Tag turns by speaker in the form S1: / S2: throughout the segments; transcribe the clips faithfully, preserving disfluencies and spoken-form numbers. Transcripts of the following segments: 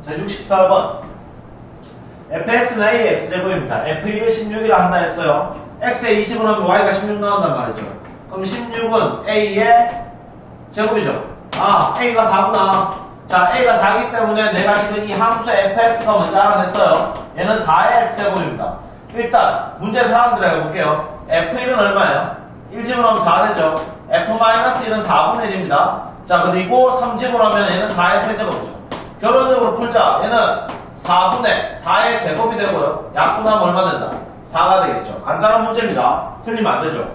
S1: 자, 육십사 번. fx는 a의 x제곱입니다. 에프 일을 십육이라 한다 했어요. x에 이 집어넣으면 y가 십육 나온단 말이죠. 그럼 십육은 a의 제곱이죠. 아, a가 사구나. 자, a가 사이기 때문에 내가 지금 이 함수의 fx가 뭔지 알아냈어요. 얘는 사의 x제곱입니다. 일단 문제 사항들 해볼게요. 에프 일은 얼마예요? 일 집어넣으면 사 되죠. 에프 일은 사분의 일입니다. 자, 그리고 삼 집어넣으면 얘는 사의 세제곱이죠. 결론적으로 풀자. 얘는 사분의 사의 제곱이 되고요. 약분하면 얼마 된다? 사가 되겠죠. 간단한 문제입니다. 틀리면 안 되죠.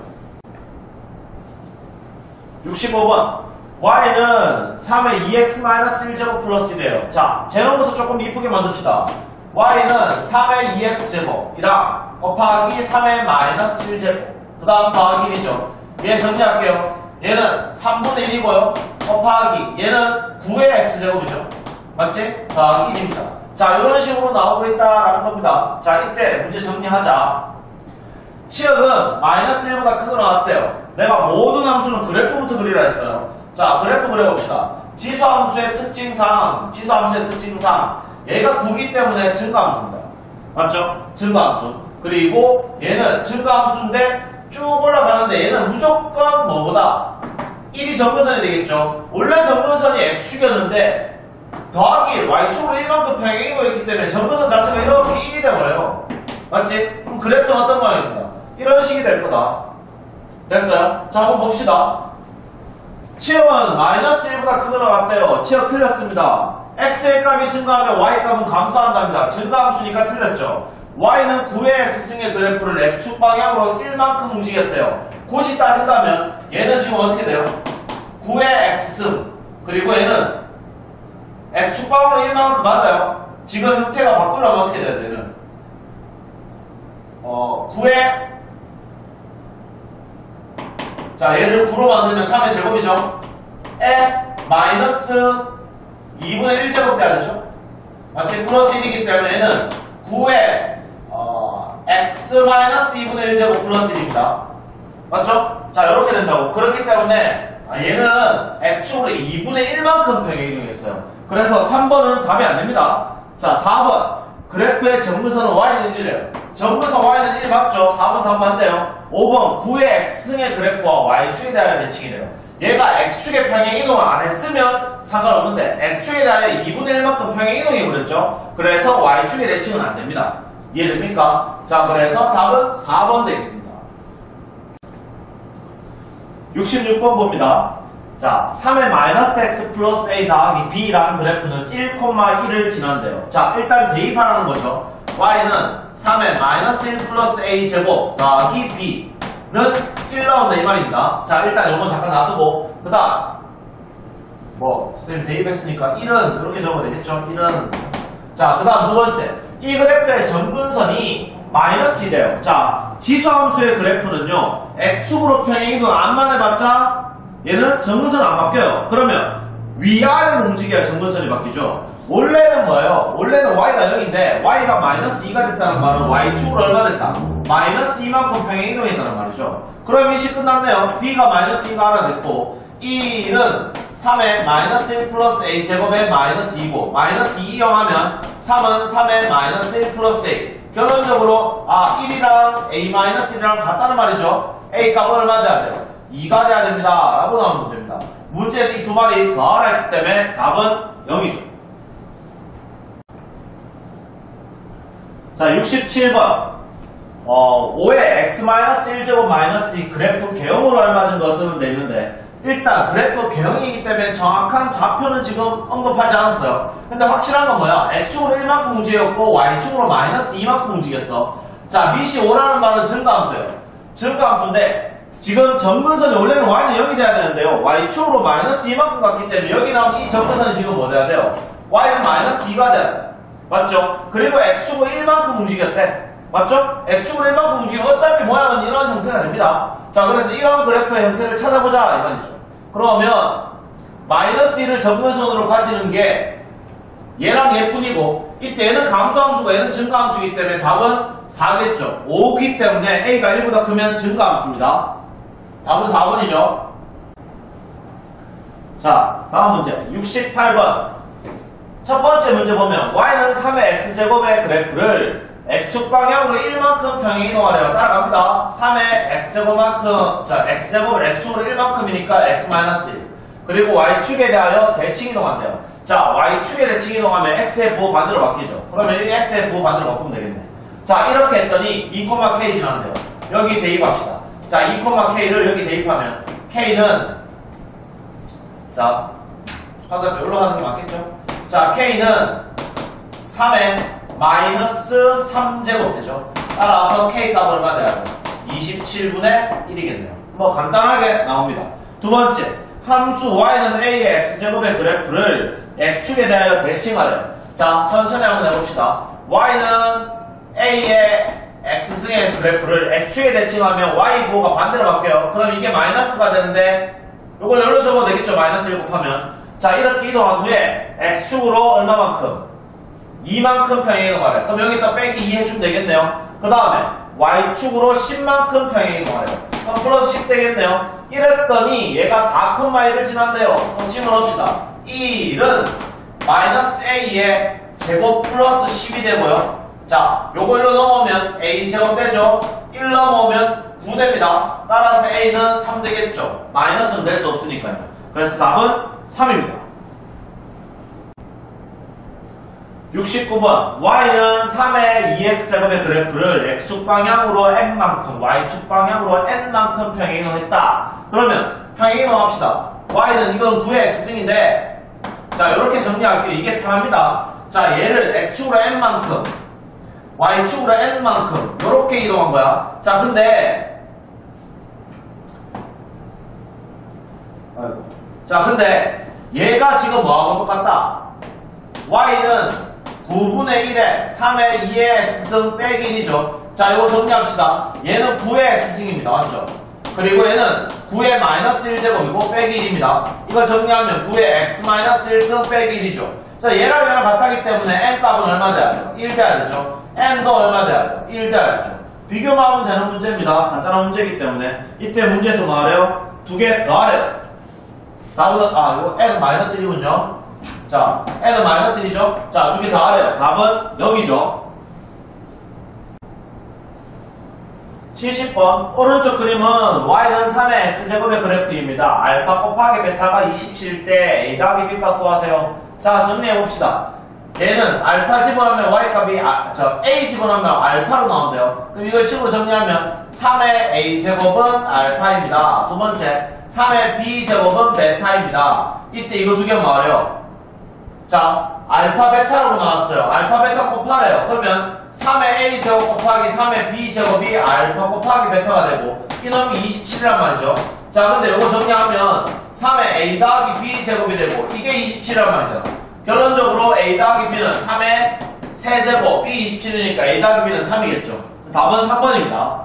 S1: 육십오 번. y는 삼의 이 엑스 일 제곱 플러스 일이에요. 자, 제곱부터 조금 이쁘게 만듭시다. y는 삼의 이 엑스 제곱이랑 곱하기 삼의 마이너스 일 제곱. 그 다음 더하기 일이죠. 얘 정리할게요. 얘는 삼분의 일이고요. 곱하기 얘는 구의 x제곱이죠. 맞지? 더하기 일입니다. 자, 이런 식으로 나오고 있다라는 겁니다. 자, 이때 문제 정리하자. 치역은 마이너스 일보다 크게 나왔대요. 내가 모든 함수는 그래프부터 그리라 했어요. 자, 그래프 그려봅시다. 지수함수의 특징상, 지수함수의 특징상 얘가 구기 때문에 증가함수입니다. 맞죠? 증가함수. 그리고 얘는 증가함수인데 쭉 올라가는데 얘는 무조건 뭐보다 일이 정근선이 되겠죠. 원래 정근선이 x축이었는데 더하기 y축으로 일만큼 평행이고 있기 때문에 정근선 자체가 이렇게 일이 돼버려요. 맞지? 그럼 그래프는 어떤 모양입니다. 이런 식이 될 거다. 됐어요? 자, 한번 봅시다. 치역은 마이너스 일보다 크게 나왔대요. 치역 틀렸습니다. x의 값이 증가하면 y 값은 감소한답니다. 증가함수니까 틀렸죠. y는 구의 x승의 그래프를 x축 방향으로 일만큼 움직였대요. 굳이 따진다면 얘는 지금 어떻게 돼요? 구의 x승 그리고 얘는 x축 방향으로 일만큼 맞아요. 지금 형태가 바꾸려면 어떻게 돼야 돼요? 얘는 어, 구의 자, 얘를 구로 만들면 삼의 제곱이죠. 에 마이너스 이분의 일 제곱 돼야 되죠. 마치 플러스 일이기 때문에 얘는 구의 어, x 마이너스 이분의 일 제곱 플러스 일입니다. 맞죠? 자, 이렇게 된다고. 그렇기 때문에 아, 얘는 x축으로 이분의 일만큼 평행 이동했어요. 그래서 삼 번은 답이 안 됩니다. 자, 사 번. 그래프의 정근선은 y는 일이래요. 정근선 y는 일 맞죠? 사 번 답 맞네요. 오 번 구의 x승의 그래프와 y축에 대하여 대칭이래요. 얘가 x축의 평행 이동을 안 했으면 상관없는데 x축에 대하여 이분의 일만큼 평행 이동해버렸죠. 그래서 y축의 대칭은 안 됩니다. 이해됩니까? 자, 그래서 답은 사 번 되겠습니다. 육십육 번 봅니다. 자, 삼의 마이너스 x 플러스 a 더하기 b라는 그래프는 일, 일을 지난대요. 자, 일단 대입하라는 거죠. y는 삼의 마이너스 일 플러스 a 제곱 더하기 b는 일 나온다 이 말입니다. 자, 일단 이건 잠깐 놔두고 그 다음 뭐 선생님 대입했으니까 일은 이렇게 적어도 되겠죠. 일은 자, 그 다음 두 번째 이 그래프의 정근선이 마이너스 이래요. 자, 지수함수의 그래프는요 x축으로 평행이동 안만 해봤자 얘는 정근선 안 바뀌어요. 그러면 위아래로 움직여야 정근선이 바뀌죠. 원래는 뭐예요? 원래는 y가 영인데 y가 마이너스 이가 됐다는 말은 y축으로 얼마 됐다? 마이너스 이만큼 평행 이동했다는 말이죠. 그럼 이 식 끝났네요. b가 마이너스 이가 하나 됐고 이는 삼의 마이너스 일 플러스 a 제곱의 마이너스 이고 마이너스 이 이용하면 삼은 삼의 마이너스 일 플러스 a. 결론적으로 아 일이랑 a 마이너스 일이랑 같다는 말이죠. a 값은 얼마 돼야 돼요? 이가 돼야 됩니다. 라고 나오는 문제입니다. 문제에서 이 두 마리 더하라 했기 때문에 답은 영이죠. 자, 육십칠 번. 어, 오의 x 마이너스 일 제곱 마이너스 이 그래프 개형으로 알맞은 것은 되는데 일단 그래프 개형이기 때문에 정확한 좌표는 지금 언급하지 않았어요. 근데 확실한 건 뭐야? x축으로 일만큼 움직였고 y축으로 마이너스 이만큼 움직였어. 자, 밑이 오라는 말은 증가함수예요. 증가함수인데 지금 정근선이 원래는 y는 영이 돼야 되는데요. y축으로 마이너스 이만큼 갔기 때문에 여기 나온 이 정근선이 지금 뭐 돼야 돼요? y는 마이너스 이가 돼야 돼요. 맞죠? 그리고 x축으로 일만큼 움직였대. 맞죠? x축으로 일만큼 움직이면 어차피 모양은 이런 형태가 됩니다. 자, 그래서 이런 그래프의 형태를 찾아보자 이 말이죠. 그러면 마이너스 일을 정근선으로 가지는 게 얘랑 얘뿐이고 이때 얘는 감소함수고 얘는 증가함수이기 때문에 답은 사겠죠. 오기 때문에 a가 일보다 크면 증가함수입니다. 답은 사 번이죠. 자, 다음 문제 육십팔 번. 첫 번째 문제 보면 y는 삼의 x제곱의 그래프를 x축 방향으로 일만큼 평행 이동하래요. 따라갑니다. 삼의 x제곱만큼, 자, x제곱을 x축으로 일만큼이니까 x 일. 그리고 y축에 대하여 대칭 이동한대요. 자, y축에 대칭 이동하면 x의 부호 반대로 바뀌죠. 그러면 이 x의 부호 반대로 바꾸면 되겠네. 자, 이렇게 했더니 이, k 지나는데요. 여기 대입합시다. 자, 이, k를 여기 대입하면 k는, 자, 화살표 여기로 하는 게 맞겠죠? 자, k는 삼의 마이너스 삼 제곱 되죠. 따라서 k 값 얼마 돼야 돼요? 이십칠분의 일이겠네요. 뭐 간단하게 나옵니다. 두 번째, 함수 y는 a의 x제곱의 그래프를 x축에 대하여 대칭하래요. 자, 천천히 한번 해봅시다. y는 a의 x승의 그래프를 x축에 대칭하면 y 부호가 반대로 바뀌어요. 그럼 이게 마이너스가 되는데 이걸 여기로 적어도 되겠죠. 마이너스 일 곱하면. 자, 이렇게 이동한 후에 x축으로 얼마만큼? 이만큼 평행 이동하래요. 그럼 여기다 빼기 이 해주면 되겠네요. 그 다음에 y축으로 십만큼 평행 이동하래요. 그럼 플러스 십 되겠네요. 이랬더니 얘가 사, 일을 지난대요. 그럼 집어넣읍시다. 이 일은 마이너스 a의 제곱 플러스 십이 되고요. 자, 요걸로 넣으면 a제곱 되죠. 일 넘어오면 구 됩니다. 따라서 a는 삼 되겠죠. 마이너스는 될 수 없으니까요. 그래서 답은 삼입니다. 육십구 번 y는 삼의 이 엑스제곱의 그래프를 x축 방향으로 n만큼 y축 방향으로 n만큼 평행 이동했다. 그러면 평행 이동합시다. y는 이건 구의 x승인데 자, 이렇게 정리할게요. 이게 편합니다. 자, 얘를 x축으로 n만큼 y축으로 n만큼 이렇게 이동한 거야. 자, 근데 아이고. 자, 근데 얘가 지금 뭐하고 똑같다? y는 구분의 일에 삼의 이의 x승 빼기 일이죠. 자, 이거 정리합시다. 얘는 구의 x승입니다. 맞죠? 그리고 얘는 구의 마이너스 일 제곱이고 빼기 일입니다. 이거 정리하면 구의 x 마이너스 일 승 빼기 일이죠. 자, 얘랑 얘랑 같다기 때문에 n 값은 얼마 돼야 돼요? 일 돼야 되죠. n도 얼마 돼야 돼요? 일 돼야 되죠. 비교만 하면 되는 문제입니다. 간단한 문제이기 때문에 이때 문제에서 뭐 하래요? 두 개 더 하래요. 답은 아, 이거 n 마이너스 일이군요. 자, n은 마이너스 일이죠. 자, 두 개 다 하래요. 답은 영이죠. 칠십 번 오른쪽 그림은 y는 삼의 x제곱의 그래프입니다. 알파 곱하기 베타가 이십칠 대 a 더하기 b 값 구하세요. 자, 정리해봅시다. 얘는 알파 집어넣으면 y값이 아, 저 a 집어넣으면 알파로 나온대요. 그럼 이걸 식으로 정리하면 삼의 a제곱은 알파입니다. 두 번째, 삼의 b제곱은 베타입니다. 이때 이거 두 개 뭐하래요? 자, 알파 베타라고 나왔어요. 알파 베타 곱하래요. 그러면 삼의 a제곱 곱하기 삼의 b제곱이 알파 곱하기 베타가 되고 이놈이 이십칠이란 말이죠. 자, 근데 이거 정리하면 삼의 a 더하기 b제곱이 되고 이게 이십칠이란 말이잖아. 결론적으로 a 더하기 b는 삼의 세제곱, b 이십칠이니까 a 더하기 b는 삼이겠죠. 답은 삼 번입니다.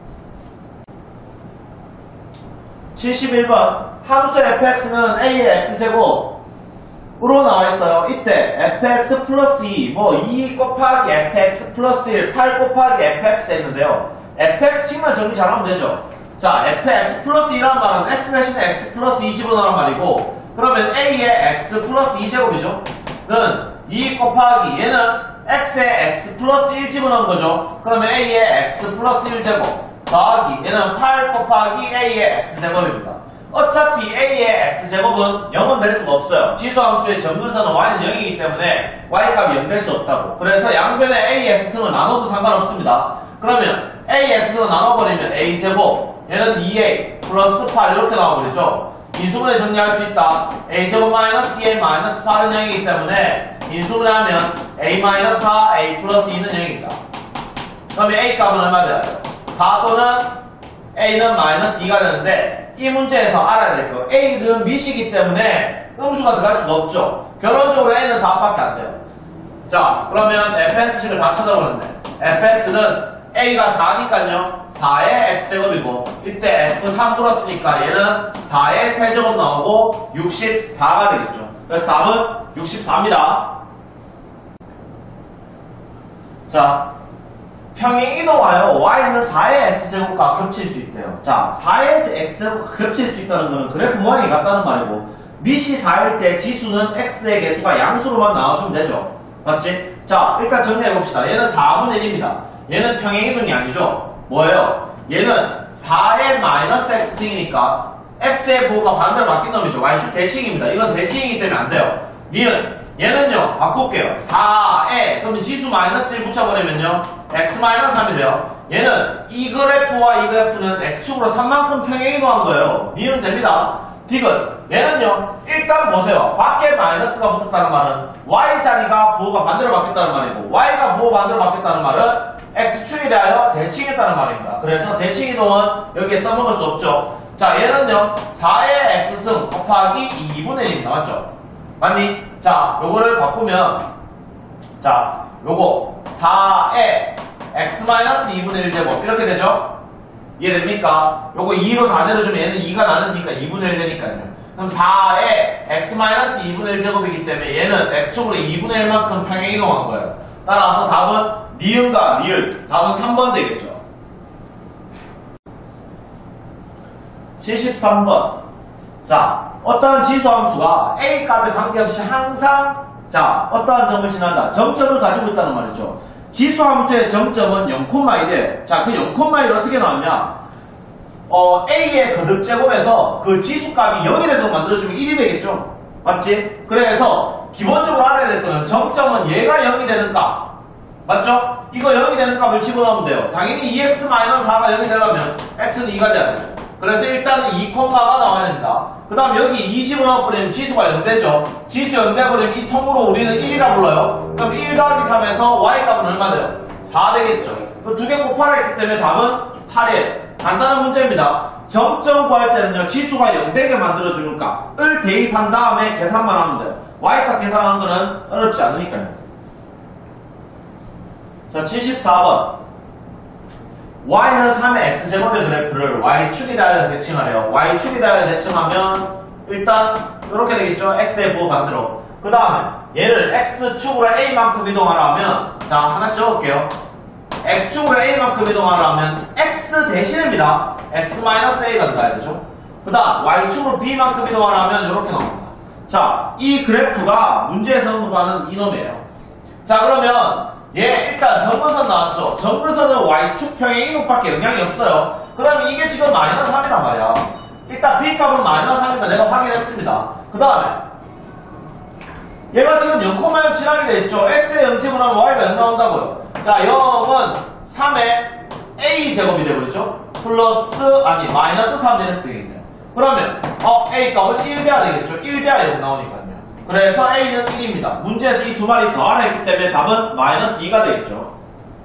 S1: 칠십일 번 함수 fx는 a의 x제곱 으로 나와있어요. 이때 fx 플러스 이, 뭐 이 곱하기 fx 플러스 일, 팔 곱하기 fx 됐는데요. fx식만 정리 잘하면 되죠. 자, fx 플러스 이라는 말은 x 대신에 x 플러스 이 집어넣으란 말이고, 그러면 a의 x 플러스 이 제곱이죠. 는 이 곱하기 얘는 x에 x 플러스 일 집어넣은 거죠. 그러면 a의 x 플러스 일 제곱 더하기 얘는 팔 곱하기 a의 x 제곱입니다. 어차피 a의 x제곱은 영은 될 수가 없어요. 지수함수의 정근선은 y는 영이기 때문에 y값이 영 될 수 없다고. 그래서 양변에 a의 x승을 나눠도 상관없습니다. 그러면 a의 x승을 나눠버리면 a제곱 얘는 이 에이 플러스 팔 이렇게 나와버리죠. 인수분해 정리할 수 있다. a제곱 마이너스 이 에이 마이너스 팔은 영이기 때문에 인수분해하면 a 마이너스 사, a 플러스 이는 영입니다. 그러면 a 값은 얼마 돼요? 사 또는 a는 마이너스 이가 되는데 이 문제에서 알아야 될 거 a는 미시기 때문에 음수가 들어갈 수가 없죠. 결론적으로 a는 사밖에 안 돼요. 자, 그러면 fx식을 다 찾아보는데 fx는 a가 사니까요 사의 x제곱이고 이때 에프 삼 불었으니까 얘는 사의 세제곱 나오고 육십사가 되겠죠. 그래서 답은 육십사입니다. 자, 평행 이동하여 y는 사의 x제곱과 겹칠 수 있대요. 자, 사의 x제곱과 겹칠 수 있다는 거는 그래프 모양이 같다는 말이고 밑이 사일 때 지수는 x의 개수가 양수로만 나와주면 되죠. 맞지? 자, 일단 정리해봅시다. 얘는 사분의 일입니다. 얘는 평행이동이 아니죠. 뭐예요? 얘는 사의 마이너스 x승이니까 x의 부호가 반대로 바뀐 놈이죠. y축 대칭입니다. 이건 대칭이기 때문에 안 돼요. 니은 얘는요 바꿀게요. 사에 그러면 지수 마이너스 일 붙여버리면요 x 마이너스 삼이 돼요. 얘는 이 그래프와 이 그래프는 x축으로 삼만큼 평행이동한 거예요. 니은 됩니다. 디귿 얘는요 일단 보세요. 밖에 마이너스가 붙었다는 말은 y자리가 부호가 반대로 바뀌었다는 말이고 y가 부호 반대로 바뀌었다는 말은 x축에 대하여 대칭했다는 말입니다. 그래서 대칭이동은 여기에 써먹을 수 없죠. 자 얘는요 사의 x승 곱하기 이분의 일입니다. 맞죠? 맞니? 자 요거를 바꾸면 자 요거 사의 x 마이너스 이분의 일 제곱 이렇게 되죠? 이해됩니까? 요거 이로 다 내려주면 얘는 이가 나눠지니까 이분의 일 되니까요. 그럼 사의 x 마이너스 이분의 일 제곱이기 때문에 얘는 x축으로 이분의 일만큼 평행이동한 거예요. 따라서 답은 니은과 리을 답은 삼 번 되겠죠. 칠십삼 번 자 어떠한 지수함수가 a 값에 관계없이 항상 자 어떠한 점을 지난다. 정점을 가지고 있다는 말이죠. 지수함수의 정점은 영 콤마 일이에요. 자, 그 영 콤마 일을 어떻게 나왔냐? 어, a의 거듭제곱에서 그 지수값이 영이 되도록 만들어주면 일이 되겠죠? 맞지? 그래서 기본적으로 알아야 될 거는 정점은 얘가 영이 되는 값. 맞죠? 이거 영이 되는 값을 집어넣으면 돼요. 당연히 이 엑스 사가 영이 되려면 x는 이가 돼야 되죠. 그래서 일단은 이 콤마가 나와야 됩니다. 그 다음 여기 이 집어넣어버리면 지수가 영 되죠. 지수 영 돼버리면 이 통으로 우리는 일이라 불러요. 그럼 일 더하기 삼에서 y값은 얼마 돼요? 사 되겠죠. 그 두 개 곱하라 했기 때문에 답은 팔이에요. 간단한 문제입니다. 정점 구할 때는요 지수가 영 되게 만들어주는 값을 대입한 다음에 계산만 하면 돼요. y값 계산하는 거는 어렵지 않으니까요. 자 칠십사 번 y는 삼의 x제곱의 그래프를 y축에 대하여 대칭하래요. y축에 대하여 대칭하면 일단 이렇게 되겠죠. x의 부호 반대로. 그 다음에 얘를 x축으로 a만큼 이동하라 하면 자 하나씩 적을게요. x축으로 a만큼 이동하라 하면 x 대신입니다. x-a가 들어가야 되죠. 그 다음 y축으로 b만큼 이동하라 하면 이렇게 나옵니다. 자, 이 그래프가 문제에서 언급하는 이놈이에요. 자 그러면 얘 일단 정근선 나왔죠. 정근선은 y축 평행 이동밖에 영향이 없어요. 그러면 이게 지금 마이너스 삼이란 말이야. 일단 b값은 마이너스 삼이니까 내가 확인했습니다. 그 다음에 얘가 지금 영 콤마 영 칠하게 돼있죠. x에 영 집어넣으면 y가 영 나온다고요. 자 영은 삼의 a제곱이 되버리죠. 플러스 아니 마이너스 삼 이렇게 되겠네요. 그러면 어 a값은 일 돼야 되겠죠. 일 돼야 영 나오니까요. 그래서 a는 일입니다. 문제에서 이 두 마리 더하라 했기 때문에 답은 마이너스 이가 되겠죠.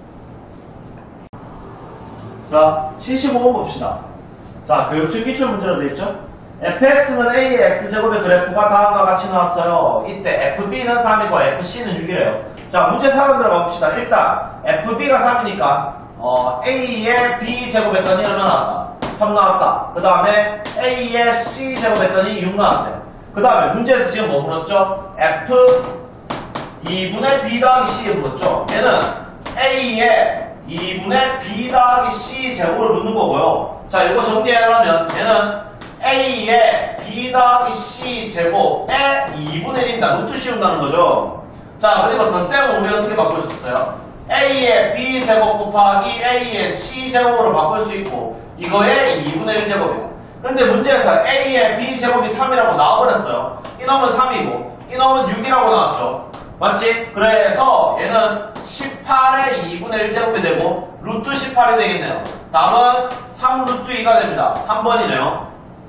S1: 자, 칠십오 번 봅시다. 자, 교육중 기출 문제로 되어있죠. fx는 a의 x제곱의 그래프가 다음과 같이 나왔어요. 이때 fb는 삼이고 fc는 육이래요. 자, 문제 사로 들어가 봅시다. 일단 fb가 삼이니까 어, a의 b제곱 했더니 얼마 나왔다? 삼 나왔다. 그 다음에 a의 c제곱 했더니 육 나왔대. 그 다음에 문제에서 지금 뭐 물었죠? f 이분의 b 더하기 c에 물었죠. 얘는 a의 이분의 b 더하기 c 제곱을 묻는 거고요. 자 이거 정리하려면 얘는 a의 b 더하기 c 제곱의 이분의 일입니다. 루트 씌운다는 거죠. 자 그리고 덧셈은 우리 어떻게 바꿀 수 있어요? a의 b 제곱 곱하기 a의 c 제곱으로 바꿀 수 있고 이거의 이분의 일 제곱이에요. 근데 문제에서 a의 b제곱이 삼이라고 나와버렸어요. 이놈은 삼이고 이놈은 육이라고 나왔죠. 맞지? 그래서 얘는 십팔의 이분의 일 제곱이 되고 루트 십팔이 되겠네요. 답은 삼 루트 이가 됩니다. 삼 번이네요.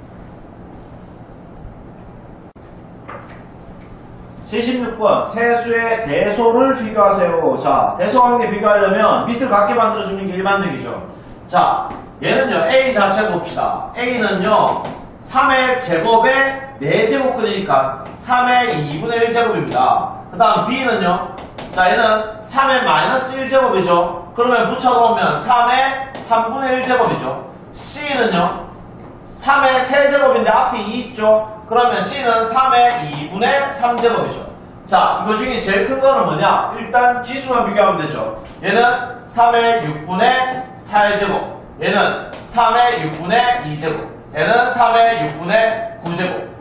S1: 칠십육 번 세수의 대소를 비교하세요. 자, 대소관계 비교하려면 밑을 같게 만들어주는 게 일반적이죠. 자, 얘는요 a 자체 봅시다. a는요 삼의 제곱에 네 제곱근이니까 삼의 이분의 일 제곱입니다. 그 다음 b는요 자 얘는 삼의 마이너스 일 제곱이죠. 그러면 붙여놓으면 삼의 삼분의 일 제곱이죠. c는요 삼의 세 제곱인데 앞에 이 있죠. 그러면 c는 삼의 이분의 삼 제곱이죠. 자 이거 중에 제일 큰 거는 뭐냐? 일단 지수만 비교하면 되죠. 얘는 삼의 육분의 사 제곱, 얘는 삼의 육분의 이 제곱, 얘는 삼의 육분의 구 제곱.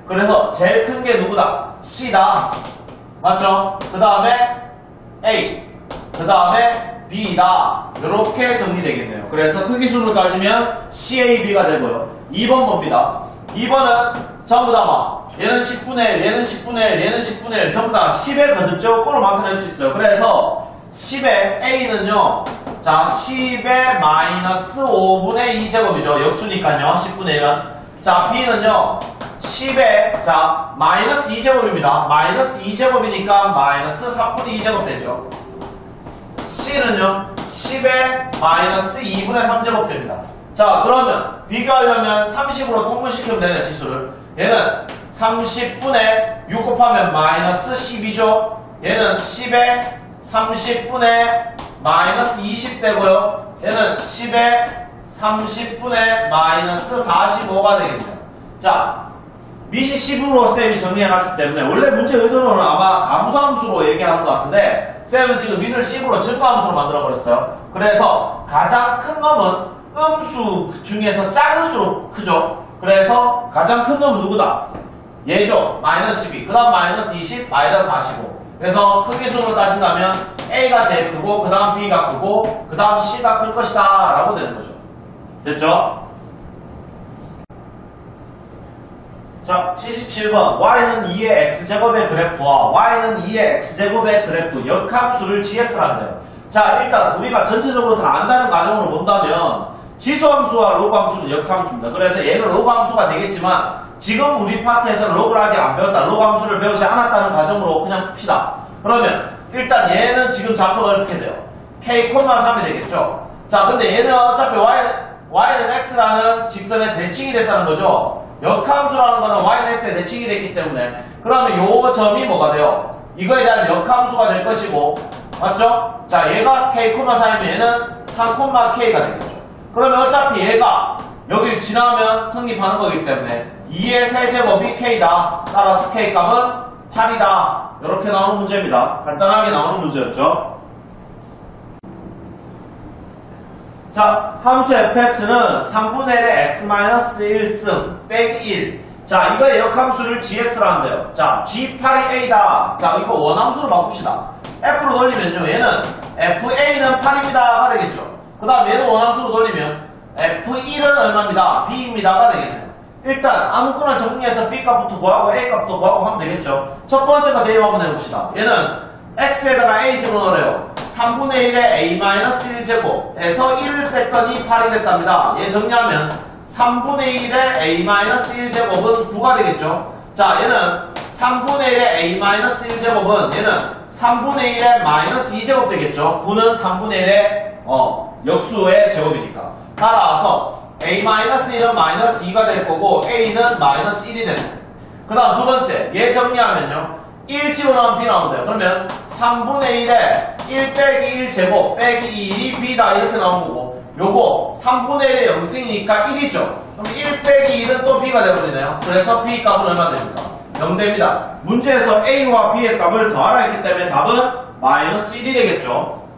S1: 그래서 제일 큰 게 누구다? C다. 맞죠? 그 다음에 A, 그 다음에 B다. 이렇게 정리되겠네요. 그래서 크기수를 따지면 씨 에이 비가 되고요. 이 번 봅니다. 이 번은 전부 다 막 얘는 십분의 일, 얘는 십분의 일, 얘는 십분의 일 전부 다 십의 거듭제곱 꼴로 나타낼 수 있어요. 그래서 십의 A는요. 자, 십의 마이너스 오분의 이 제곱이죠. 역수니까요. 십분의 일은. 자, B는요. 십의 자 마이너스 이 제곱입니다. 마이너스 이 제곱이니까 마이너스 삼분의 이 제곱 되죠. C는요. 십의 마이너스 이분의 삼 제곱 됩니다. 자, 그러면 비교하려면 삼십으로 통분시키면 되네, 지수를. 얘는 삼십분의 육 곱하면 마이너스 십이죠. 얘는 십의 삼십분의 마이너스 이십 되고요. 얘는 십의 삼십분의 마이너스 사십오가 되겠네요. 자, 밑이 십으로 쌤이 정리해놨기 때문에 원래 문제 의도는 아마 감소함수로 얘기하는 것 같은데 쌤은 지금 밑을 십으로 증가함수로 만들어버렸어요. 그래서 가장 큰 놈은 음수 중에서 작은 수로 크죠. 그래서 가장 큰 놈은 누구다? 얘죠. 마이너스 십이, 그 다음 마이너스 이십, 마이너스 사십오. 그래서 크기수로 따진다면 A가 제일 크고 그 다음 B가 크고 그 다음 C가 클 것이다 라고 되는 거죠. 됐죠? 자, 칠십칠 번 y는 이의 x제곱의 그래프와 y는 이의 x제곱의 그래프 역함수를 지엑스란대요. 자, 일단 우리가 전체적으로 다 안다는 가정으로 본다면 지수함수와 로그함수는 역함수입니다. 그래서 얘는 로그함수가 되겠지만 지금 우리 파트에서는 로그를 아직 안 배웠다. 로그함수를 배우지 않았다는 가정으로 그냥 풉시다. 그러면 일단 얘는 지금 좌표가 어떻게 돼요? k, 삼이 되겠죠. 자, 근데 얘는 어차피 y는, y는 x라는 직선의 대칭이 됐다는 거죠. 역함수라는 거는 y는 x의 대칭이 됐기 때문에 그러면 요 점이 뭐가 돼요? 이거에 대한 역함수가 될 것이고 맞죠? 자, 얘가 k, 삼이면 얘는 삼, k가 되겠죠. 그러면 어차피 얘가 여기를 지나면 성립하는 거기 때문에 이의 세제곱이 k다. 따라서 k 값은 팔이다. 이렇게 나오는 문제입니다. 간단하게 나오는 문제였죠. 자, 함수 fx는 삼분의 일의 x-일 승 빼기 일. 자, 이거의 역함수를 gx라 한대요. 자, 지 팔이 a다. 자, 이거 원함수로 바꿉시다. f로 돌리면요. 얘는 fa는 팔입니다가 되겠죠. 그 다음 얘는 원함수로 돌리면 에프 일은 얼마입니다. b입니다가 되겠네요. 일단 아무거나 정리해서 b 값부터 구하고 a 값도 구하고 하면 되겠죠. 첫 번째가 대입 한번 해봅시다. 얘는 x에다가 a 집어넣으래요. 삼분의 일의 a-일 제곱에서 일을 뺐더니 팔이 됐답니다. 얘 정리하면 삼분의 일의 a-일 제곱은 구가 되겠죠. 자, 얘는 삼분의 일의 a-일 제곱은 얘는 삼분의 일의 마이너스 이 제곱 되겠죠. 구는 삼분의 일의 어, 역수의 제곱이니까. 따라서 a-일은 마이너스 이가 될 거고 a는 마이너스 일이 되는 거예요. 그 다음 두 번째 얘 정리하면요. 일 집어넣으면 b 나온대요. 그러면 삼분의 일에 일 빼기 일 제곱 빼기 일이 b다 이렇게 나온 거고 요거 삼분의 일의 영승이니까 일이죠. 그럼 일 빼기 일은 또 b가 되버리네요. 그래서 b 값은 얼마 됩니까? 영 됩니다. 문제에서 a와 b의 값을 더하라 했기 때문에 답은 마이너스 일이 되겠죠.